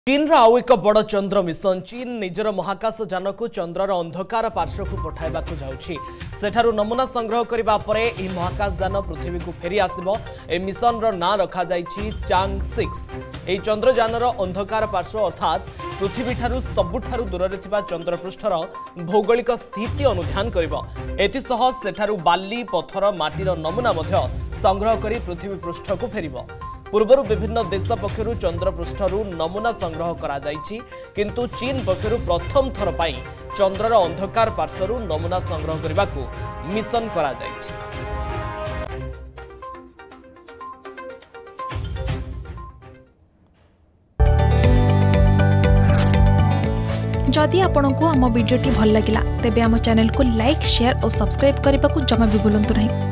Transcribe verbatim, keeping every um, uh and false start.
चीन आउ एक बड़ चंद्र मिशन चीन निजर महाकाश यान को चंद्रर अंधकार पार्श्व को पठाइबा जाउछि सेठारु नमूना संग्रह करिबा परे ए महाकाश यान पृथ्वी को फेरी आसिबो। ए मिशन रो ना रखा जाइछि चांग सिक्स। ए चंद्रयानर अंधकार पार्श्व अर्थात पृथ्वी ठारु सबुठारु दूर रे थिबा चंद्रपृष्ठर भौगोलिक स्थिति अनुध्यान करिबो। एतिसह सेठारु बाली पत्थर माटीर नमूना मध्य संग्रह करी पृथ्वी पृष्ठ को फेरिबो। पूर्वर विभिन्न देश पक्षरु चंद्रपृष्ठरु नमूना संग्रह करा जाइछि, किंतु चीन पक्षरु प्रथम थर पाई चंद्रर अंधकार पार्श्वरु नमूना संग्रह करबाकू मिशन करा जाइछि। जदि आपंक आम भिडी भल लगा तेब आम चैनल को लाइक शेयर और सब्सक्राइब करने को जमा भी भूलु नहीं।